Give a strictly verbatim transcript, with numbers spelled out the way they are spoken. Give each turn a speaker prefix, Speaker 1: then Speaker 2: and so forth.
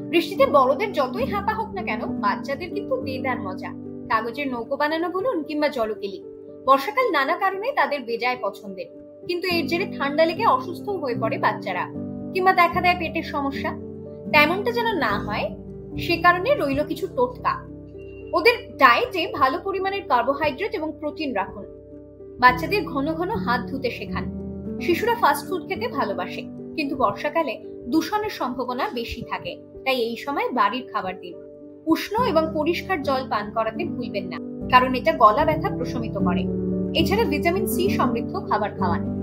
Speaker 1: বৃষ্টিতে বড়দের যতই হাঁপা হোক না কেন, বাচ্চাদের কিন্তু বেদার মজা। কাগজের নৌকো বানানো বলুন কিংবা জলকেলি, বর্ষাকাল নানা কারণে তাদের বেজায় পছন্দের। কিন্তু এর জেরে ঠান্ডা লেগে অসুস্থ হয়ে পড়ে বাচ্চারা, কিংবা দেখা দেয় পেটের সমস্যা। তেমনটা যেন না হয়, সে কারণে রইল কিছু টোটকা। ওদের ডায়েটে ভালো পরিমাণের কার্বোহাইড্রেট এবং প্রোটিন রাখুন। বাচ্চাদের ঘন ঘন হাত ধুতে শেখান। শিশুরা ফাস্ট ফুড খেতে ভালোবাসে, কিন্তু বর্ষাকালে দূষণের সম্ভাবনা বেশি থাকে, তাই এই সময় বাড়ির খাবার দিন। উষ্ণ এবং পরিষ্কার জল পান করাতে ভুলবেন না, কারণ এটা গলা ব্যথা প্রশমিত করে। এছাড়া ভিটামিন সি সমৃদ্ধ খাবার খাওয়ান।